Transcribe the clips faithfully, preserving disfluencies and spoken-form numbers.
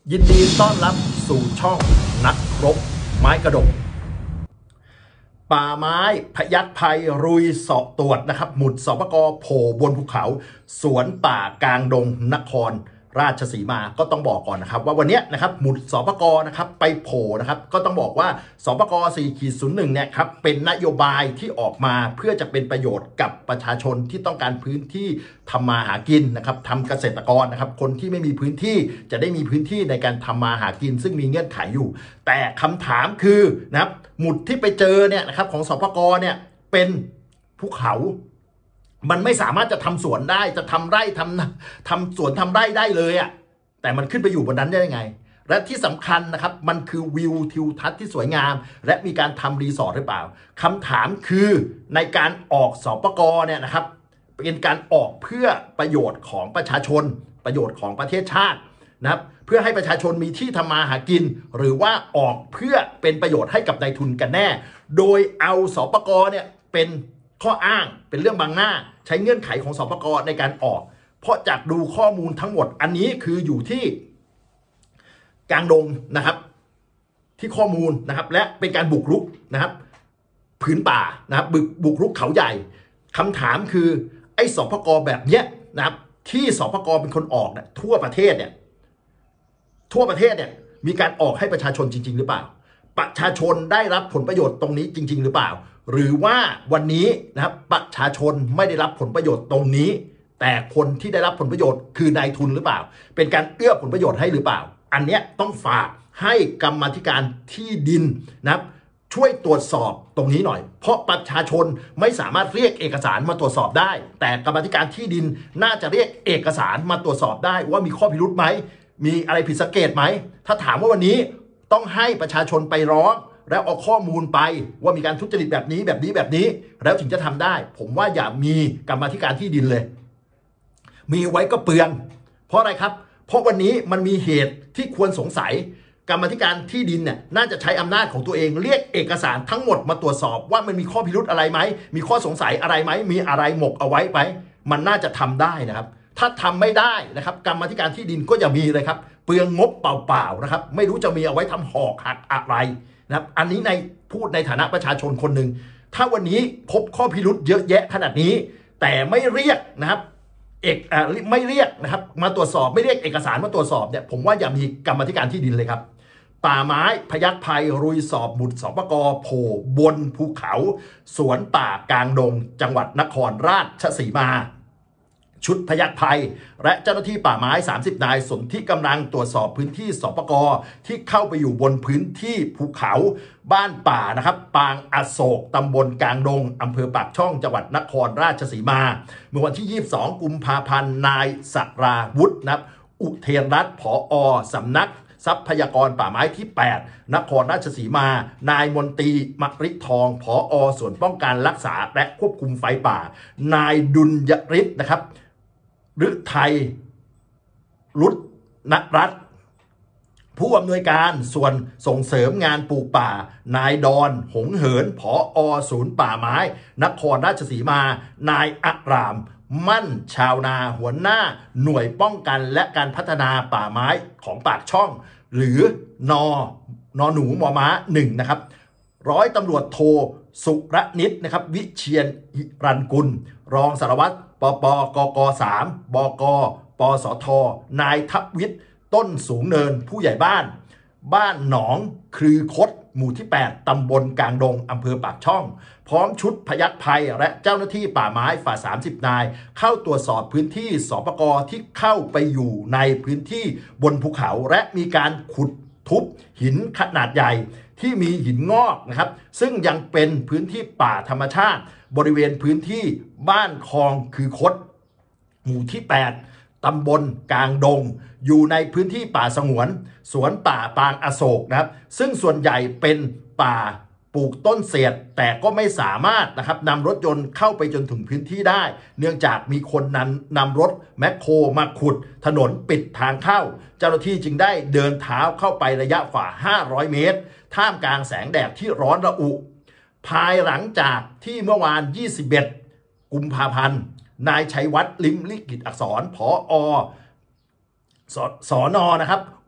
ยินดีต้อนรับสู่ช่องนักรบไม้กระดกป่าไม้พยัคฆ์ภัยรุยเสาะตรวจนะครับหมุดสปกโผล่บนภูเขาสวนป่ากลางดงนครราชสีมาก็ต้องบอกก่อนนะครับว่าวันนี้นะครับหมุดสปกนะครับไปโผล่นะครับก็ต้องบอกว่าสปก สี่ ศูนย์ หนึ่ง เนี่ยครับเป็นนโยบายที่ออกมาเพื่อจะเป็นประโยชน์กับประชาชนที่ต้องการพื้นที่ทำมาหากินนะครับทำเกษตรกรนะครับคนที่ไม่มีพื้นที่จะได้มีพื้นที่ในการทำมาหากินซึ่งมีเงื่อนไขอยู่แต่คำถามคือนะครับหมุดที่ไปเจอเนี่ยนะครับของสปกเนี่ยเป็นภูเขามันไม่สามารถจะทำสวนได้จะทำไร่ทำทำสวนทำไร่ได้เลยอ่ะแต่มันขึ้นไปอยู่บนนั้นได้ยังไงและที่สำคัญนะครับมันคือวิวทิวทัศน์ที่สวยงามและมีการทำรีสอร์ทหรือเปล่าคำถามคือในการออกสปกเนี่ยนะครับเป็นการออกเพื่อประโยชน์ของประชาชนประโยชน์ของประเทศชาตินะครับเพื่อให้ประชาชนมีที่ทำมาหากินหรือว่าออกเพื่อเป็นประโยชน์ให้กับนายทุนกันแน่โดยเอาสปกเนี่ยเป็นข้ออ้างเป็นเรื่องบางหน้าใช้เงื่อนไขของสปกในการออกเพราะจากดูข้อมูลทั้งหมดอันนี้คืออยู่ที่กลางดงนะครับที่ข้อมูลนะครับและเป็นการบุกรุกนะครับพื้นป่านะครับบุกบุกรุกเขาใหญ่คำถามคือไอ้สปกแบบเนี้ยนะครับที่สปกเป็นคนออกเนี่ยทั่วประเทศเนี่ยทั่วประเทศเนี่ยมีการออกให้ประชาชนจริงๆหรือเปล่าประชาชนได้รับผลประโยชน์ตรงนี้จริงๆหรือเปล่าหรือว่าวันนี้นะครับประชาชนไม่ได้รับผลประโยชน์ตรงนี้แต่คนที่ได้รับผลประโยชน์คือนายทุนหรือเปล่าเป็นการเอื้อผลประโยชน์ให้หรือเปล่าอันเนี้ยต้องฝากให้กรรมาธิการที่ดินนะครับช่วยตรวจสอบตรงนี้หน่อยเพราะประชาชนไม่สามารถเรียกเอกสารมาตรวจสอบได้แต่กรรมาธิการที่ดินน่าจะเรียกเอกสารมาตรวจสอบได้ว่ามีข้อพิรุธไหมมีอะไรผิดสังเกตไหมถ้าถามว่าวันนี้ต้องให้ประชาชนไปร้องแล้วเอาข้อมูลไปว่ามีการทุจริตแบบนี้แบบนี้แบบนี้แล้วถึงจะทำได้ผมว่าอย่ามีกรรมาธิการที่ดินเลยมีไว้ก็เปลืองเพราะอะไรครับเพราะวันนี้มันมีเหตุที่ควรสงสัยกรรมาธิการที่ดินเนี่ยน่าจะใช้อำนาจของตัวเองเรียกเอกสารทั้งหมดมาตรวจสอบว่ามันมีข้อพิรุธอะไรไหมมีข้อสงสัยอะไรไหมมีอะไรหมกเอาไว้ไหมมันน่าจะทำได้นะครับถ้าทำไม่ได้นะครับกรรมาธิการที่ดินก็อย่ามีเลยครับเปลืองงบเปล่าๆนะครับไม่รู้จะมีเอาไว้ทำหอกหักอะไรนะครับอันนี้ในพูดในฐานะประชาชนคนหนึ่งถ้าวันนี้พบข้อพิรุธเยอะแยะขนาดนี้แต่ไม่เรียกนะครับเอกอ่าไม่เรียกนะครับมาตรวจสอบไม่เรียกเอกสารมาตรวจสอบเนี่ยผมว่าอย่ามีกรรมาธิการที่ดินเลยครับป่าไม้พยัคฆ์ภัยรุยสอบบุตรสปกโผล่บนภูเขาสวนป่ากลางดงจังหวัดนครราชสีมาชุดพยัคฆ์ภัยและเจ้าหน้าที่ป่าไม้สามสิบนายสนที่กำลังตรวจสอบพื้นที่สปกที่เข้าไปอยู่บนพื้นที่ภูเขาบ้านป่านะครับปางอโศกตำบลกลางดงอำเภอปากช่องจังหวัดนครราชสีมาเมื่อวันที่ยี่สิบสองกุมภาพันธ์นายสราวุฒินะครับอุเทนรัตน์ผอ.สำนักทรัพยากรป่าไม้ที่แปดนครราชสีมานายมนตรีมริทองผอ.ส่วนป้องกันรักษาและควบคุมไฟป่านายดุลยฤทธิ์นะครับฤทัยรุตนรัตน์ผู้อำนวยการส่วนส่งเสริมงานปลูกป่านายดอนหงเหินผอ.ศูนย์ป่าไม้นครราชสีมานายอารามมั่นชาวนาหัวหน้าหน่วยป้องกันและการพัฒนาป่าไม้ของปากช่องหรือนนหนูมอม้าหนึ่งนะครับร้อยตำรวจโทสุรนิตนะครับวิเชียรหิรันกุลรองสารวัตรปปกกสามบกปสทนายทัพวิทย์ต้นสูงเนินผู้ใหญ่บ้านบ้านหนองคือคดหมู่ที่แปดตำบลกลางดงอำเภอปากช่องพร้อมชุดพยัคฆ์ภัยและเจ้าหน้าที่ป่าไม้ฝ่าสามสิบนายเข้าตรวจสอบพื้นที่สปกที่เข้าไปอยู่ในพื้นที่บนภูเขาและมีการขุดทุบหินขนาดใหญ่ที่มีหินงอกนะครับซึ่งยังเป็นพื้นที่ป่าธรรมชาติบริเวณพื้นที่บ้านคลองคือคดหมู่ที่แปดตำบลกลางดงอยู่ในพื้นที่ป่าสงวนสวนป่าปางอโศกนะครับซึ่งส่วนใหญ่เป็นป่าปลูกต้นเศษแต่ก็ไม่สามารถนะครับนำรถยนต์เข้าไปจนถึงพื้นที่ได้เนื่องจากมีคนนั้นนำรถแมคโครมาขุดถนนปิดทางเข้าเจ้าหน้าที่จึงได้เดินเท้าเข้าไประยะฝ่าห้าร้อยเมตรท่ามกลางแสงแดดที่ร้อนระอุภายหลังจากที่เมื่อวานยี่สิบเอ็ดกุมภาพันธ์นายชัยวัฒน์ลิมลิขิตอักษรผอ.สนนะครับ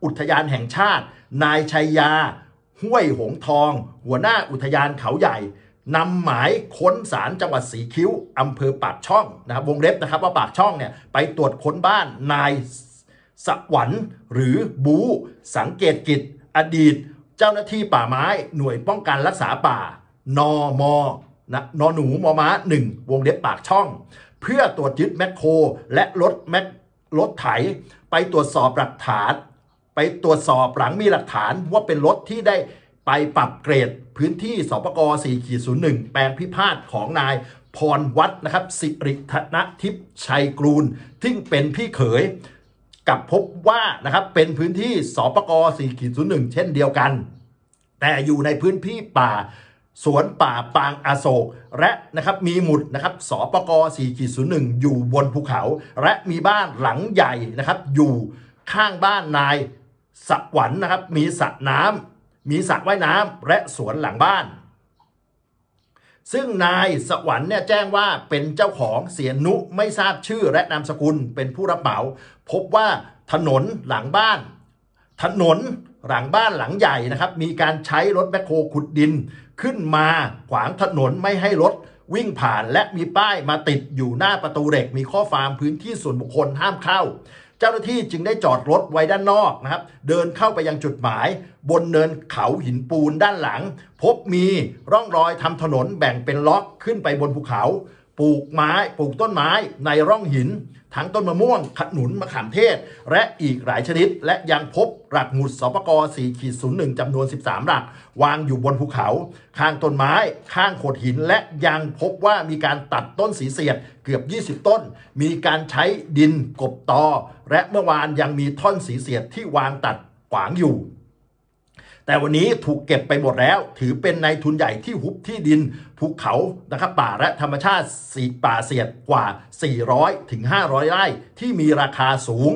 อุทยานแห่งชาตินายชัยยาห้วยหงทองหัวหน้าอุทยานเขาใหญ่นำหมายค้นศาลจังหวัดสีคิ้วอำเภอปากช่องนะครับวงเล็บนะครับว่าปากช่องเนี่ยไปตรวจค้นบ้านนายสวรรค์หรือบูสังเกตกิจอดีตเจ้าหน้าที่ป่าไม้หน่วยป้องกันรักษาป่านมนะนหนูมม้าหนึ่งวงเล็บปากช่องเพื่อตรวจยึดแมคโครและรถแมครถไถไปตรวจสอบหลักฐานไปตรวจสอบหลังมีหลักฐานว่าเป็นรถที่ได้ไปปรับเกรดพื้นที่สปก สี่ศูนย์หนึ่ง แปลงพิพาทของนายพรวัฒน์นะครับสิริธนทิพย์ชัยกรูลที่เป็นพี่เขยกับพบว่านะครับเป็นพื้นที่สปก สี่ศูนย์หนึ่ง เช่นเดียวกันแต่อยู่ในพื้นที่ป่าสวนป่าปางอโศกและนะครับมีหมุดนะครับสปก สี่ศูนย์หนึ่ง อยู่บนภูเขาและมีบ้านหลังใหญ่นะครับอยู่ข้างบ้านนายสวรรค์นะครับมีสระน้ำมีสระว่ายน้ำและสวนหลังบ้านซึ่งนายสวรรค์เนี่ยแจ้งว่าเป็นเจ้าของเสียนุไม่ทราบชื่อและนามสกุลเป็นผู้รับเหมาพบว่าถนนหลังบ้านถนนหลังบ้านหลังใหญ่นะครับมีการใช้รถแมคโครขุดดินขึ้นมาขวางถนนไม่ให้รถวิ่งผ่านและมีป้ายมาติดอยู่หน้าประตูเหล็กมีข้อความพื้นที่ส่วนบุคคลห้ามเข้าเจ้าหน้าที่จึงได้จอดรถไว้ด้านนอกนะครับเดินเข้าไปยังจุดหมายบนเนินเขาหินปูนด้านหลังพบมีร่องรอยทำถนนแบ่งเป็นล็อกขึ้นไปบนภูเขาปลูกไม้ปลูกต้นไม้ในร่องหินทั้งต้นมะม่วงขนุนมะขามเทศและอีกหลายชนิดและยังพบหลักหมุดสปก สี่ศูนย์หนึ่ง จำนวนสิบสามหลักวางอยู่บนภูเขาข้างต้นไม้ข้างโขดหินและยังพบว่ามีการตัดต้นสีเสียดเกือบยี่สิบต้นมีการใช้ดินกบตอและเมื่อวานยังมีท่อนสีเสียดที่วางตัดขวางอยู่แต่วันนี้ถูกเก็บไปหมดแล้วถือเป็นนายทุนใหญ่ที่ฮุบที่ดินภูเขานะครับป่าและธรรมชาติสีป่าเสียดกว่าสี่ร้อยถึงห้าร้อยไร่ที่มีราคาสูง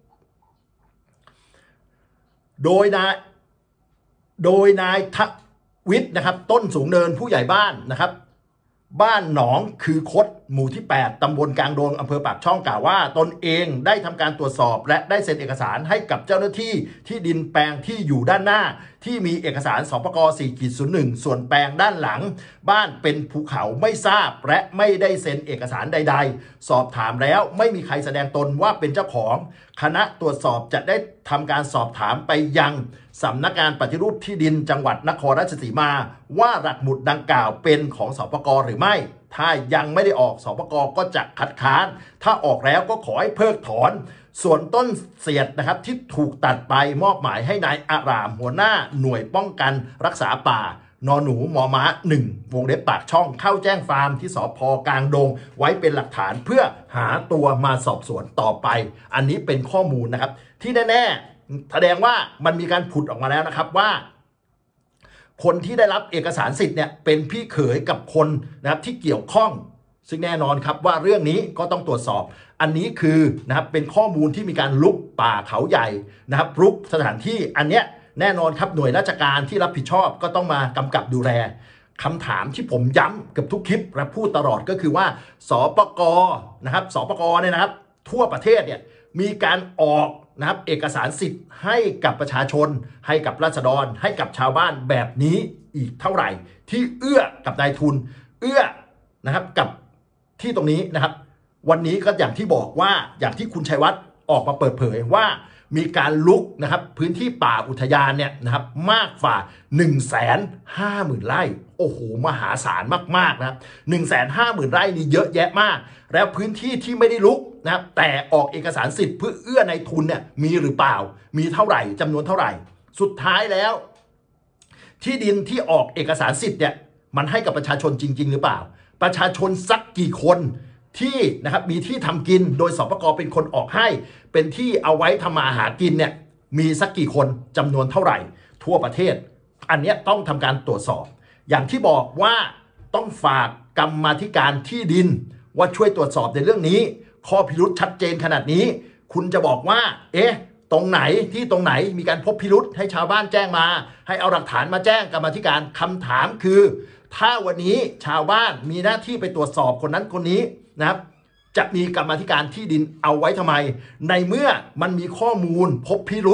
โดยนายโดยนายทวิทย์นะครับต้นสูงเนินผู้ใหญ่บ้านนะครับบ้านหนองคือคดหมู่ที่แปดตำบลกลางดงอำเภอปากช่องกล่าวว่าตนเองได้ทำการตรวจสอบและได้เซ็นเอกสารให้กับเจ้าหน้าที่ที่ดินแปลงที่อยู่ด้านหน้าที่มีเอกสารสปก สี่ศูนย์หนึ่ง ส่วนแปลงด้านหลังบ้านเป็นภูเขาไม่ทราบและไม่ได้เซ็นเอกสารใดๆสอบถามแล้วไม่มีใครแสดงตนว่าเป็นเจ้าของคณะตรวจสอบจะได้ทำการสอบถามไปยังสำนักงานปฏิรูปที่ดินจังหวัดนครราชสีมาว่าหลักหมุดดังกล่าวเป็นของสปกหรือไม่ถ้ายังไม่ได้ออกสปกก็จะคัดค้านถ้าออกแล้วก็ขอให้เพิกถอนส่วนต้นเสียดนะครับที่ถูกตัดไปมอบหมายให้นายอารามหัวหน้าหน่วยป้องกันรักษาป่านหนูมม้าหนึ่งวงเล็บปากช่องเข้าแจ้งฟาร์มที่สภ.กลางดงไว้เป็นหลักฐานเพื่อหาตัวมาสอบสวนต่อไปอันนี้เป็นข้อมูลนะครับที่แน่ๆแสดงว่ามันมีการผุดออกมาแล้วนะครับว่าคนที่ได้รับเอกสารสิทธิ์เนี่ยเป็นพี่เขยกับคนนะครับที่เกี่ยวข้องซึ่งแน่นอนครับว่าเรื่องนี้ก็ต้องตรวจสอบอันนี้คือนะครับเป็นข้อมูลที่มีการลุกป่าเขาใหญ่นะครับลุกสถานที่อันเนี้ยแน่นอนครับหน่วยราชการที่รับผิดชอบก็ต้องมากำกับดูแลคำถามที่ผมย้ำเกือบทุกคลิปและพูดตลอดก็คือว่าสปกนะครับสปกเนี่ยนะครับทั่วประเทศเนี่ยมีการออกนะครับเอกสารสิทธิ์ให้กับประชาชนให้กับราษฎรให้กับชาวบ้านแบบนี้อีกเท่าไหร่ที่เอื้อกับนายทุนเอื้อนะครับกับที่ตรงนี้นะครับวันนี้ก็อย่างที่บอกว่าอย่างที่คุณชัยวัฒน์ออกมาเปิดเผยว่ามีการลุกนะครับพื้นที่ป่าอุทยานเนี่ยนะครับมากกว่า หนึ่งแสนห้าหมื่น ไร่โอ้โหมหาศาลมากๆนะครับ หนึ่งแสนห้าหมื่น ไร่นี่เยอะแยะมากแล้วพื้นที่ที่ไม่ได้ลุกนะครับแต่ออกเอกสารสิทธิ์เพื่อเอื้อในทุนเนี่ยมีหรือเปล่ามีเท่าไหร่จำนวนเท่าไหร่สุดท้ายแล้วที่ดินที่ออกเอกสารสิทธิ์เนี่ยมันให้กับประชาชนจริงๆหรือเปล่าประชาชนสักกี่คนที่นะครับมีที่ทำกินโดยสปกเป็นคนออกให้เป็นที่เอาไว้ทำมาหากินเนี่ยมีสักกี่คนจำนวนเท่าไหร่ทั่วประเทศอันนี้ต้องทำการตรวจสอบอย่างที่บอกว่าต้องฝากกรรมาธิการที่ดินว่าช่วยตรวจสอบในเรื่องนี้ข้อพิรุษชัดเจนขนาดนี้คุณจะบอกว่าเอ๊ะตรงไหนที่ตรงไหนมีการพบพิรุษให้ชาวบ้านแจ้งมาให้เอาหลักฐานมาแจ้งกรรมาธิการคำถามคือถ้าวันนี้ชาวบ้านมีหน้าที่ไปตรวจสอบคนนั้นคนนี้นะครับจะมีกรรมาธิการที่ดินเอาไว้ทำไมในเมื่อมันมีข้อมูลพบพิรุษ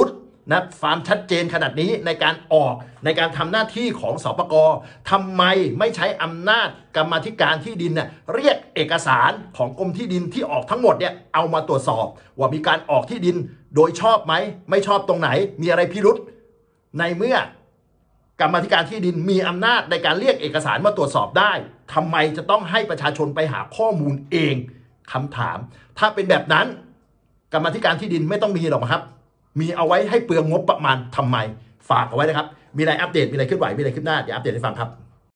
นะความชัดเจนขนาดนี้ในการออกในการทำหน้าที่ของสปก.ทำไมไม่ใช้อำนาจกรรมาธิการที่ดินเนี่ยเรียกเอกสารของกรมที่ดินที่ออกทั้งหมดเนี่ยเอามาตรวจสอบว่ามีการออกที่ดินโดยชอบไหมไม่ชอบตรงไหนมีอะไรพิรุษในเมื่อกรรมาธิการที่ดินมีอำนาจในการเรียกเอกสารมาตรวจสอบได้ทำไมจะต้องให้ประชาชนไปหาข้อมูลเองคำถามถ้าเป็นแบบนั้นกรรมาธิการที่ดินไม่ต้องมีหรอกครับมีเอาไว้ให้เปลืองงบประมาณทำไมฝากเอาไว้นะครับมีอะไรอัปเดตมีอะไรเคลื่อนไหวมีอะไรขึ้นหน้าเดี๋ยวอัปเดตให้ฟังครับ